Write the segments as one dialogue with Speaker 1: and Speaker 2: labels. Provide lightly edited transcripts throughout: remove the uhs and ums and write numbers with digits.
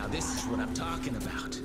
Speaker 1: Now this is what I'm talking about.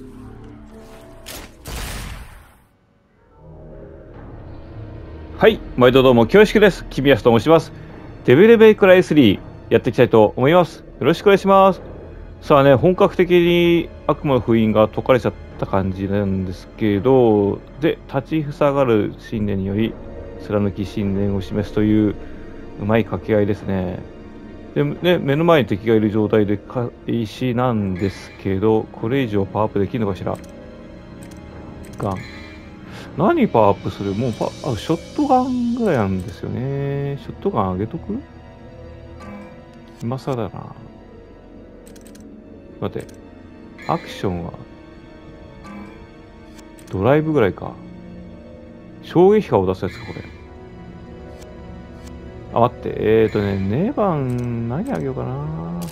Speaker 2: はい、毎度どうも恐縮です。キミヤスと申します。デビルメイクライ3やっていきたいと思います。よろしくお願いします。さあね、本格的に悪魔の封印が解かれちゃった感じなんですけど、で、立ちふさがる信念により、貫き信念を示すといううまい掛け合いですね。で、ね、目の前に敵がいる状態で開始なんですけど、これ以上パワーアップできるのかしら。ガン。何パワーアップする？もうショットガンぐらいなんですよね。ショットガン上げとく？今更だな。待って。アクションは、ドライブぐらいか。衝撃波を出すやつか、これ。あ、待って。ネバン、何あげようかな。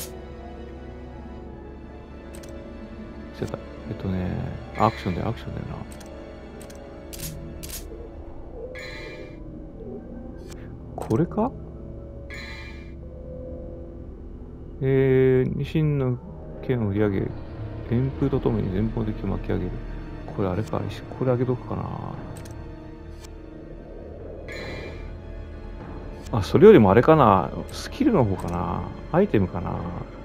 Speaker 2: してた。アクションだよな。これか？ニシンの剣を売り上げ、旋風とともに前方的を巻き上げる。これあれか、これあげとくかな。あ、それよりもあれかな。スキルの方かな。アイテムかな。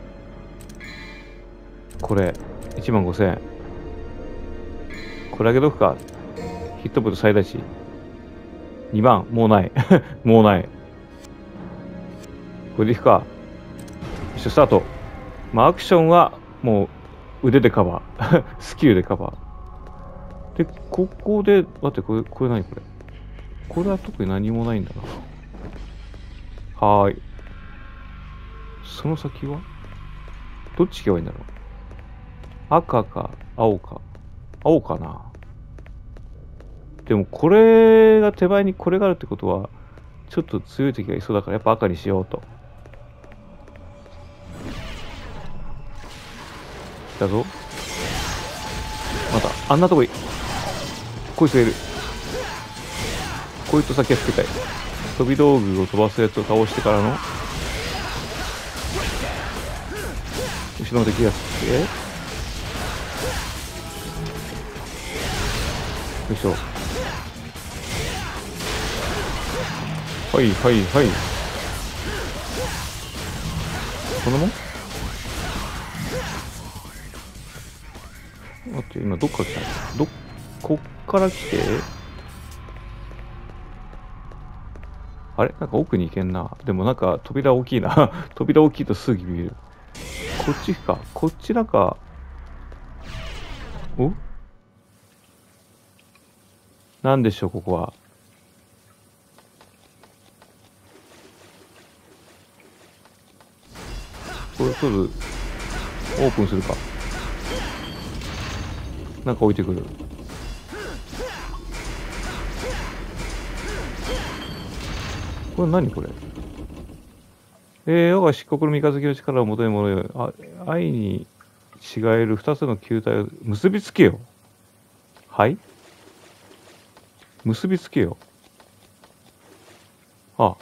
Speaker 2: これ、15,000円。これあげとくか。ヒットポイント最大値。2万、もうない。もうない。これでいくか。スタート。アクションはもう腕でカバー。スキルでカバー。で、ここで、待って、これ何これ。これは特に何もないんだな。はーい。その先はどっち行けばいいんだろう。赤か、青か。青かな。でもこれが手前にこれがあるってことは、ちょっと強い敵がいそうだからやっぱ赤にしようと。来たぞ。また、あんなとこい、こいつがいる。こいつと先はつけたい。飛び道具を飛ばすやつを倒してからの、後ろの敵がつって、よいしょ。はい。こんなもん？待って、今どっから来たの？こっから来て、あれなんか奥に行けんな。でもなんか扉大きいな。扉大きいとすぐ見える。こっちか。こっちなんか、お？なんでしょう、ここは。これとる、オープンするか。なんか置いてくる。これ何これ。我が漆黒の三日月の力を求め物よ。愛に違える二つの球体を結びつけよ。はい？結びつけよ。あ。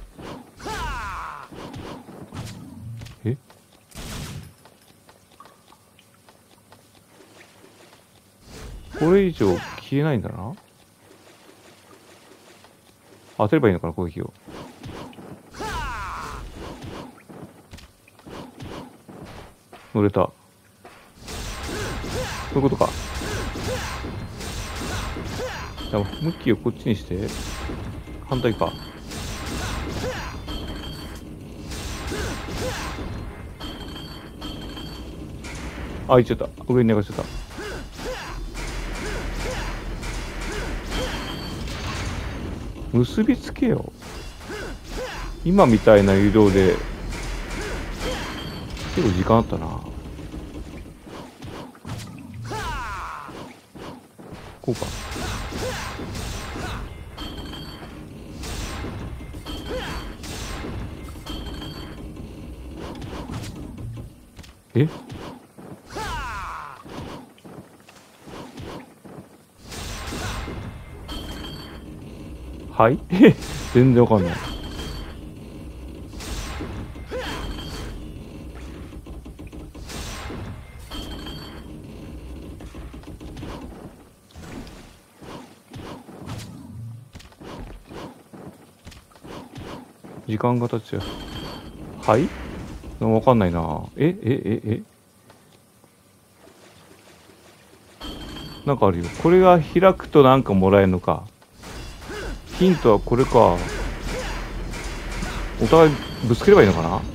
Speaker 2: え？これ以上消えないんだな。当てればいいのかな、攻撃を。乗れた。こういうことか。向きをこっちにして、反対か。あ、行っちゃった。上に流しちゃった。結びつけよ。今みたいな誘導で、結構時間あったな。こうか。え？はい全然わかんない。 時間が経っちゃう。はいわかんないな。なんかあるよ。これが開くとなんかもらえるのか。ヒントはこれか。お互いぶつければいいのかな、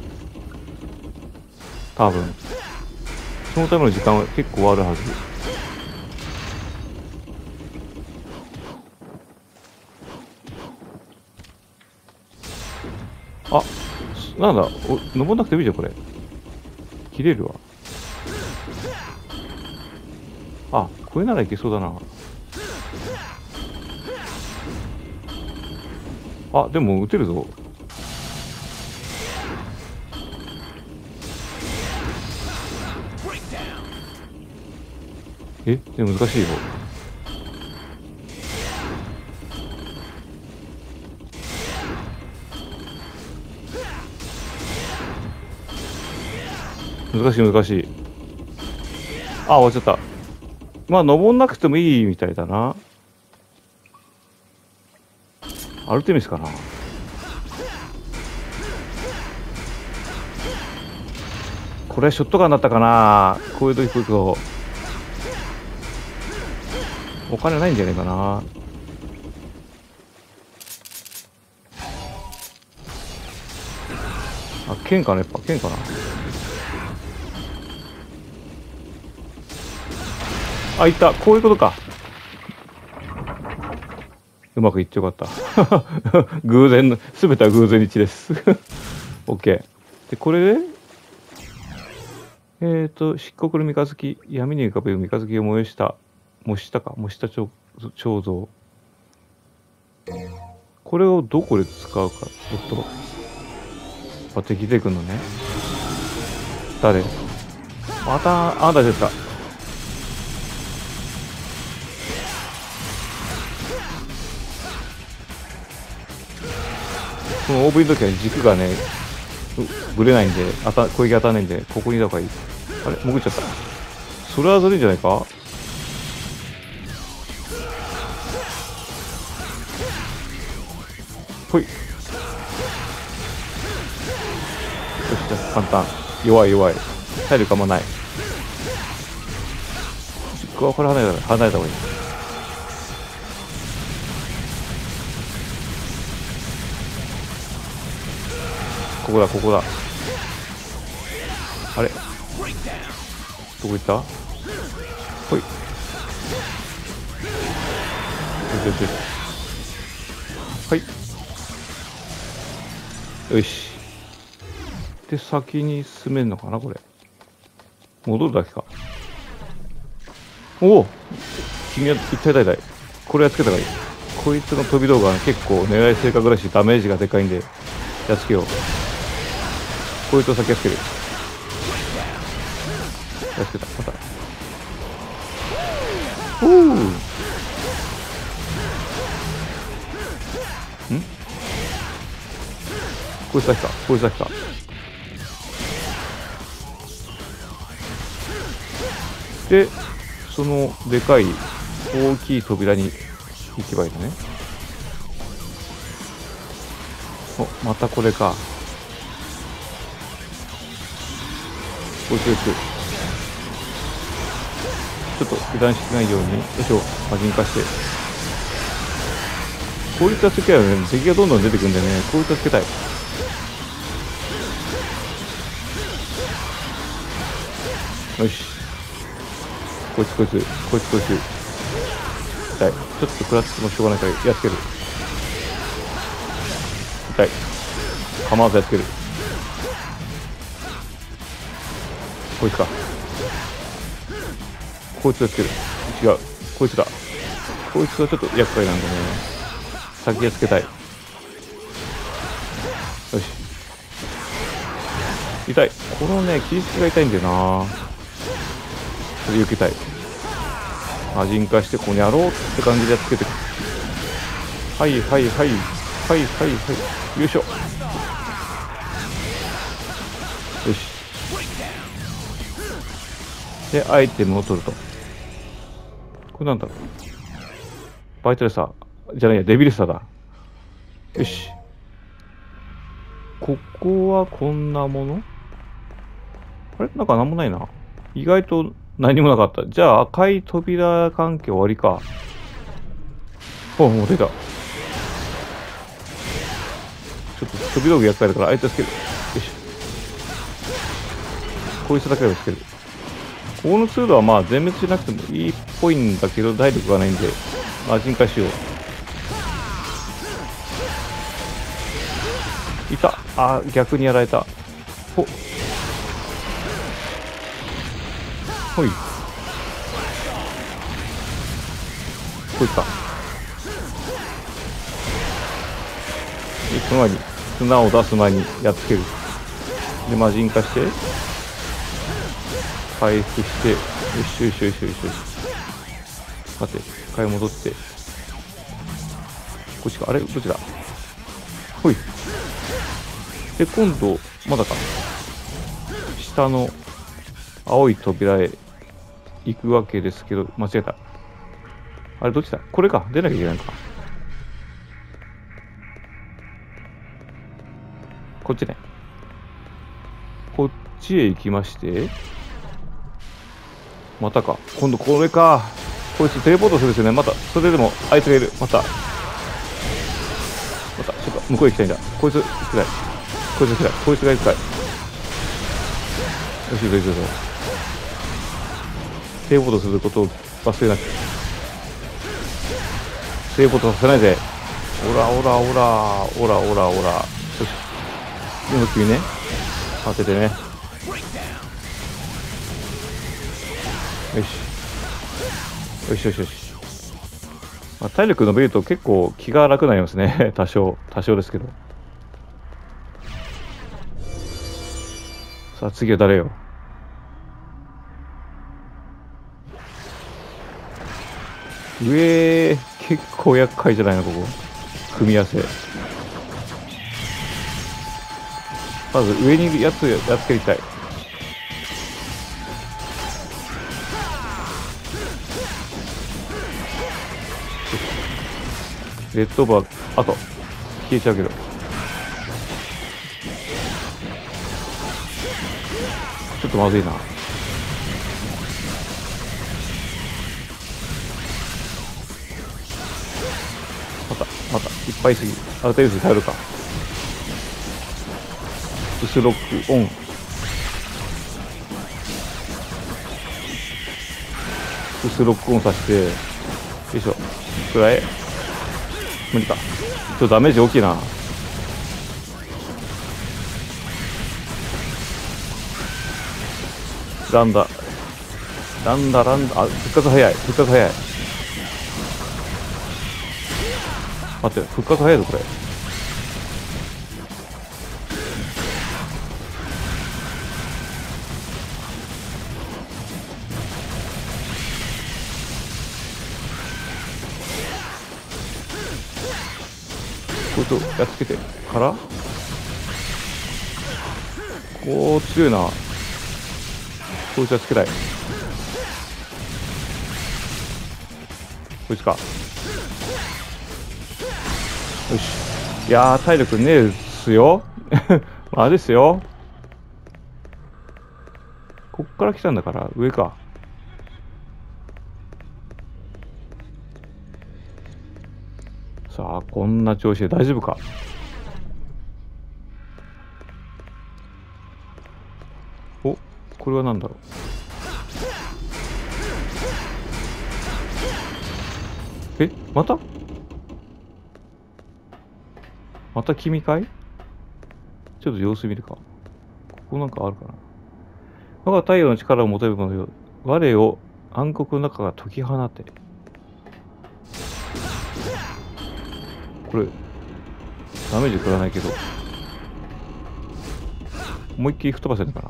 Speaker 2: 多分。そのための時間は結構あるはず。あ、なんだ、登んなくてもいいじゃん、これ。切れるわ。あ、これならいけそうだな。あ、でも撃てるぞ。でも難しいよ。難しい難しい。あ、終わっちゃった。まあ登んなくてもいいみたいだな。アルテミスかな。これショットガンだったかな。こういう時来るとお金ないんじゃないかな。あ、剣かな、やっぱ剣かな。あ、いった。こういうことか。うまくいってよかった。偶然の、すべては偶然一致です。OK。で、これで、漆黒の三日月、闇に浮かべる三日月を模した彫像。これをどこで使うか。敵出てくんのね。誰？また、あなたですか。この OV の時は軸がね、ぶれないんで、攻撃当たらないんで、ここにいた方がいい。あれ潜っちゃった。それはずるいんじゃないか。ほい。よし、じゃあ簡単。弱い。体力あんまない。軸はこれ離れた方がいい。ここだ。あれどこ行った？ほい。よし。はい。よし。で、先に進めんのかな、これ。戻るだけか。おお、君は痛い。これやっつけた方がいい。こいつの飛び道具は結構狙い正確だし、ダメージがでかいんで、やっつけよう。こいつを先やっつける。やっつけた。また。おお。こいつ先か。で、そのでかい大きい扉に行けばいいのね。お、またこれか。こいつちょっと油断しないように、よいしょ、魔人化して。効率はつけたよね。敵がどんどん出てくるんでね、効率はつけたい。よし。こいつ。痛い。ちょっと食らってもしょうがないから、やっつける。痛い。構わずやっつける。こいつか。こいつやっつける。違う。こいつだ。こいつがちょっと厄介なんでね。先やっつけたい。よし。痛い。このね、切り付けが痛いんだよな。それ避けたい。魔人化してここにやろうって感じでやっつけてく。はい。よいしょ。よし。で、アイテムを取ると。これなんだろう。バイトレサー。じゃないや、デビルサーだ。よし。 ここはこんなもの？あれなんかなんもないな。意外と何もなかった。じゃあ赤い扉関係終わりか。お、もう出た。ちょっと飛び道具厄介だから、あいつつける。よいしょ。こいつだけはつける。ここの通路はまあ全滅しなくてもいいっぽいんだけど、体力がないんで、魔人化しよう。いた。あ、逆にやられた。ほ。ほい。こいつか。その前に、砂を出す前にやっつける。で、魔人化して、回復して、よしよしよしよしよし。待って、一回戻って。こっちか。あれどっちだ？ほい。で、今度、まだか。下の青い扉へ行くわけですけど、間違えた。あれどっちだ？これか。出なきゃいけないのか。こっちね。こっちへ行きまして、またか。今度これか。こいつテレポートするんですよね。また、それでもあいつがいる。また、ちょっと向こう行きたいんだ。こいつ、行きたい。こいつ行きたい。こいつが行きたい。よし、行く行く行く。テレポートすることを忘れなくて。テレポートさせないで。オラオラオラ、オラオラオラ。よし。今君ね。当ててね。よし。よしよしよし。まあ、体力伸びると結構気が楽になりますね。多少ですけど。さあ次は誰よ。上、結構厄介じゃないの、ここ。組み合わせ。まず上にいるやつやっつけりたい。レッドバー、あと、消えちゃうけど。ちょっとまずいな。また、いっぱいすぎる。アルテウス頼るか。ウスロックオン。ウスロックオンさせて、よいしょ。くらえ。無理か。ちょっとダメージ大きいな。ランダ。あ、復活早い。待って、復活早いぞ、これ。こいつをやっつけてからこう強いな。こいつはつけたい。こいつか。よし。いやー、体力ねえっすよ。まあですよ。こっから来たんだから、上か。さあ、こんな調子で大丈夫か。お、これは何だろう。え、また君かい？ちょっと様子見るか。ここなんかあるかな。我が太陽の力を求めるものよ。我を暗黒の中が解き放て。これ、ダメージ食らないけど。思いっきり吹っ飛ばせるのか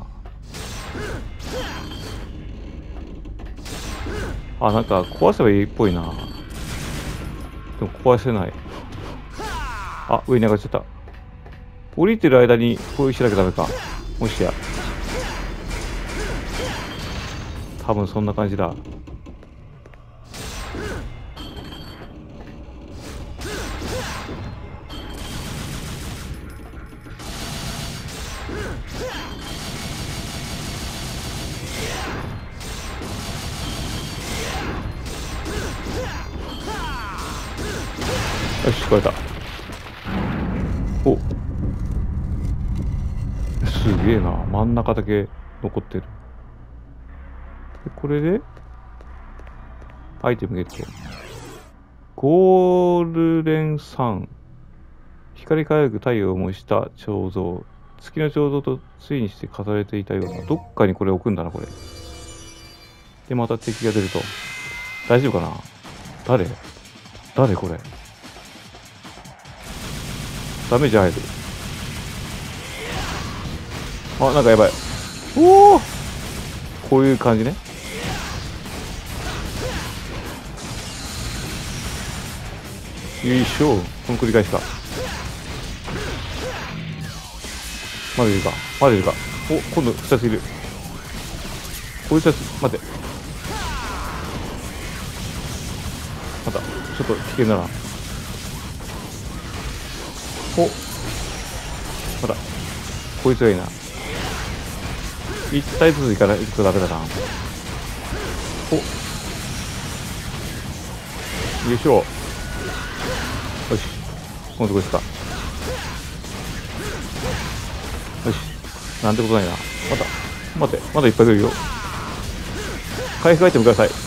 Speaker 2: な。あ、なんか壊せばいいっぽいな。でも壊せない。あ、上に上がっちゃった。降りてる間に攻撃しなきゃダメか。もしや。多分そんな感じだ。 よし、超えた。お、すげえな。真ん中だけ残ってる。でこれで、アイテムゲット。ゴールデンサン。光り輝く太陽を模した彫像。月の彫像とついにして飾られていたような。どっかにこれ置くんだな、これ。で、また敵が出ると。大丈夫かな？誰これ。ダメージ入る。あ、なんかやばい。おお、こういう感じね。よいしょ。この繰り返しか。まだいるか。まだいるか。お、今度2ついる。こいつは、待って。また、ちょっと危険だな。お、まだ。こいつがいいな。1体ずついかないとダメだな。お、よいしょ。よし。今度こいつか。よし。なんてことないな。待って。まだいっぱい来るよ。回復アイテムください。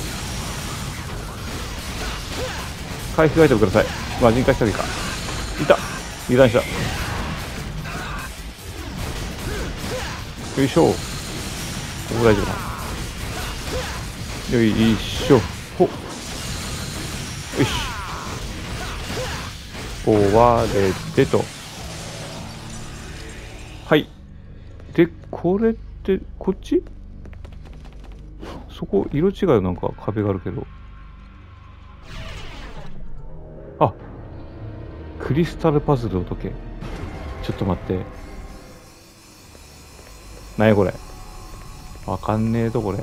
Speaker 2: 回復アイテムください。まあ、人化したりか。いた。油断した。よいしょ。ここ大丈夫かな。よいしょ。ほっ。よし。壊れてと。はい。で、これって、こっち？そこ、色違いのなんか壁があるけど。あ、クリスタルパズルを解け。ちょっと待って。なにこれ。わかんねえと、これ。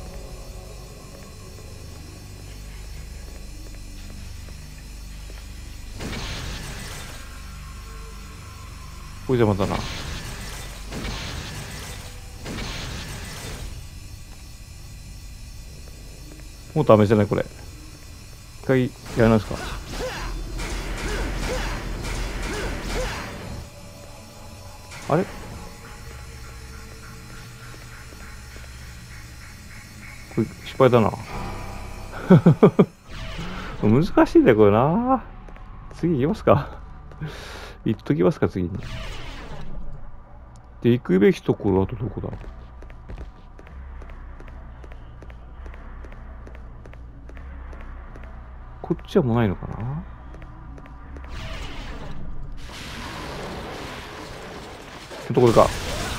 Speaker 2: これじゃまたな。もうダメじゃないこれ。一回やらないですか。あれこれ失敗だな。難しいんだよこれな。次行きますか。行っときますか次に。で行くべきところはどこだ。こっちはもうないのかな。ところか。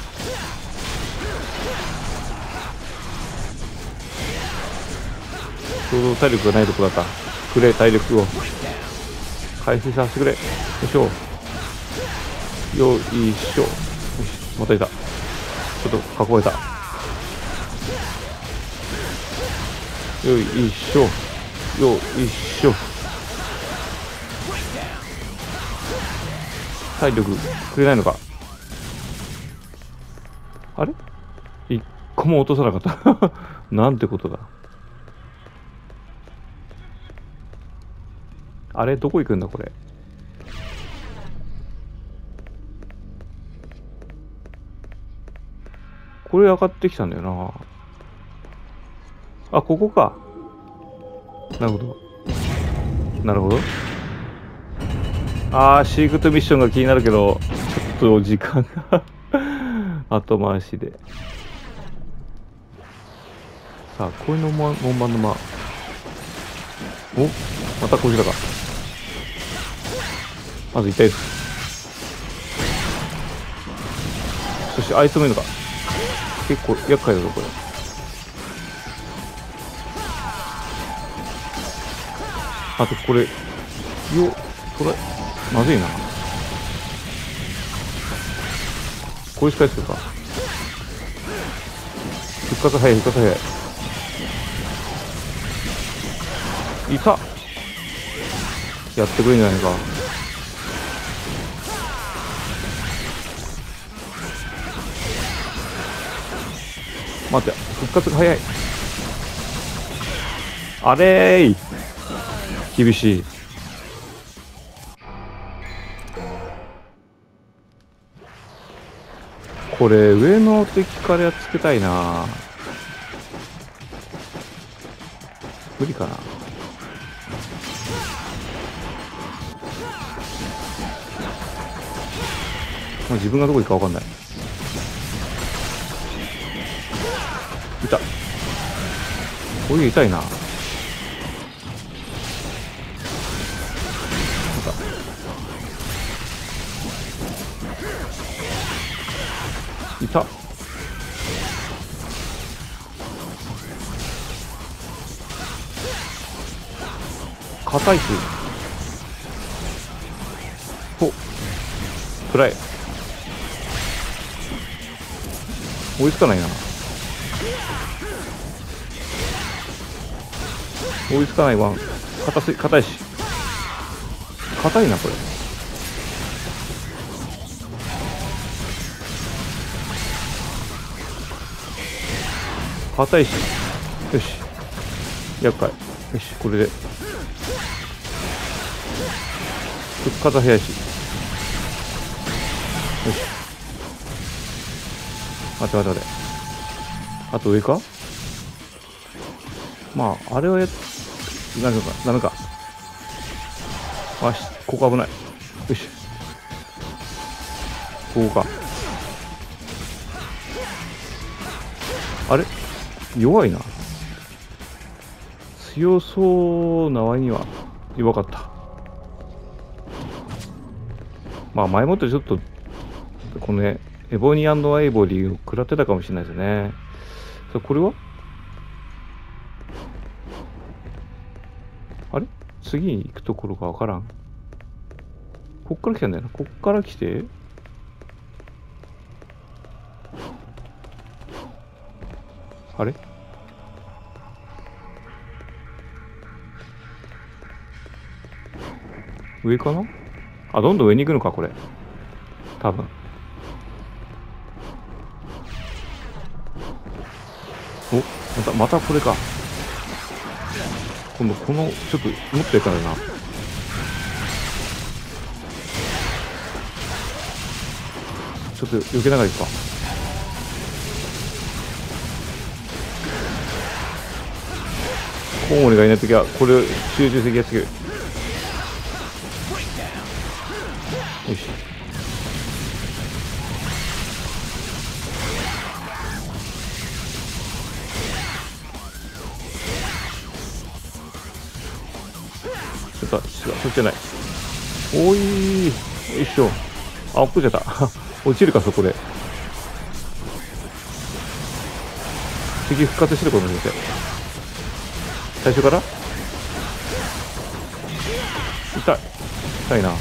Speaker 2: ちょうど体力がないとこだった。くれ、体力を回復させてくれ。よいしょ。よいしょ。よし、またいた。ちょっと囲えた。よいしょ。よいしょ。体力くれないのか。あれ一個も落とさなかったなんてことだ。あれどこ行くんだこれ。これ上がってきたんだよな。あ、ここか。なるほど。なるほど。あー、シークレットミッションが気になるけど、ちょっと時間が後回しで。さあ、こういうのも門番の間。お、またこちらか。まず1体です。そしてあいつもいるのか。結構厄介だぞこれ。あとこれよトライまずいな。これしかやってるか。復活早い復活早い。いた。やってくれんじゃないか。待って復活が早い。あれーい厳しい。 これ、上の敵からやっつけたいな。無理かな。もう自分がどこ行くかわかんない。いた。これ痛いな。いた。硬いし。お、暗い。追いつかないな。追いつかないわ。硬いし。硬いな、これ。硬いし。よし。厄介。よし、これで。復活早いし。よし。待て。あと上か。まあ、あれはダメか。ここ危ない。よし。ここか。あれ弱いな。強そうな割には弱かった。まあ前もってちょっとこのね、エボニー&アイボリーを食らってたかもしれないですね。これはあれ次に行くところがわからん。こっから来たんだよな。こっから来てあれ上かな。あ、どんどん上に行くのか、これ。多分。お、またこれか。今度、ちょっと、もっといかないな。ちょっと、避けながら行くか。コウモリがいないときは、これを集中的やっつける。よし。違う、そっちじゃない。おい、よいしょ。あ、落っこっちゃった。落ちるか、そこで。敵復活してることによって。最初から痛いな。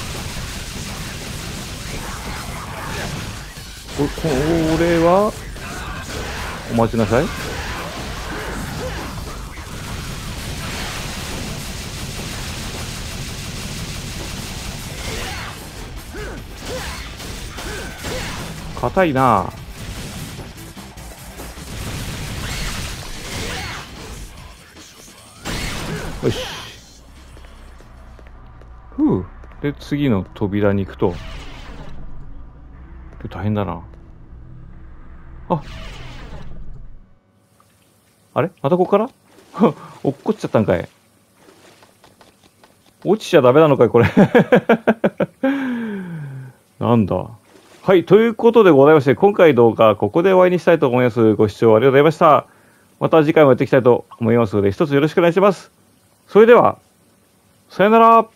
Speaker 2: これはお待ちなさい。硬いな。よし。で次の扉に行くと大変だな。あれまたここから落っこっちゃったんかい。落ちちゃダメなのかいこれなんだ。はい、ということでございまして、今回動画はここで終わりにしたいと思います。ご視聴ありがとうございました。また次回もやっていきたいと思いますので、一つよろしくお願いします。それでは、さよなら。